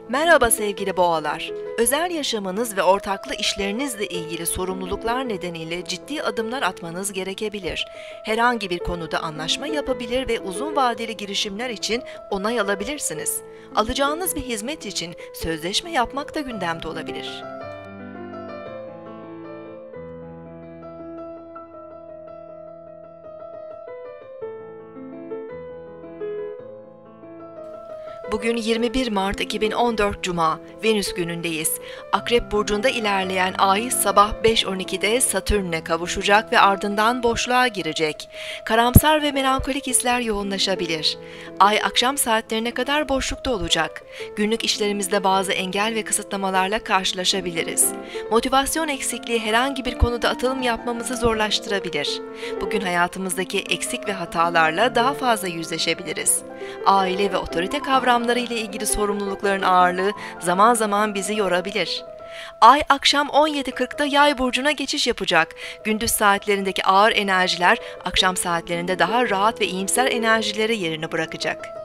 Merhaba sevgili boğalar. Özel yaşamınız ve ortaklı işlerinizle ilgili sorumluluklar nedeniyle ciddi adımlar atmanız gerekebilir. Herhangi bir konuda anlaşma yapabilir ve uzun vadeli girişimler için onay alabilirsiniz. Alacağınız bir hizmet için sözleşme yapmak da gündemde olabilir. Bugün 21 Mart 2014 Cuma, Venüs günündeyiz. Akrep burcunda ilerleyen Ay sabah 5:12'de Satürn'le kavuşacak ve ardından boşluğa girecek. Karamsar ve melankolik hisler yoğunlaşabilir. Ay akşam saatlerine kadar boşlukta olacak. Günlük işlerimizde bazı engel ve kısıtlamalarla karşılaşabiliriz. Motivasyon eksikliği herhangi bir konuda atılım yapmamızı zorlaştırabilir. Bugün hayatımızdaki eksik ve hatalarla daha fazla yüzleşebiliriz. Aile ve otorite kavramları ile ilgili sorumlulukların ağırlığı zaman zaman bizi yorabilir. Ay akşam 17:40'da Yay burcuna geçiş yapacak. Gündüz saatlerindeki ağır enerjiler akşam saatlerinde daha rahat ve iyimser enerjilere yerini bırakacak.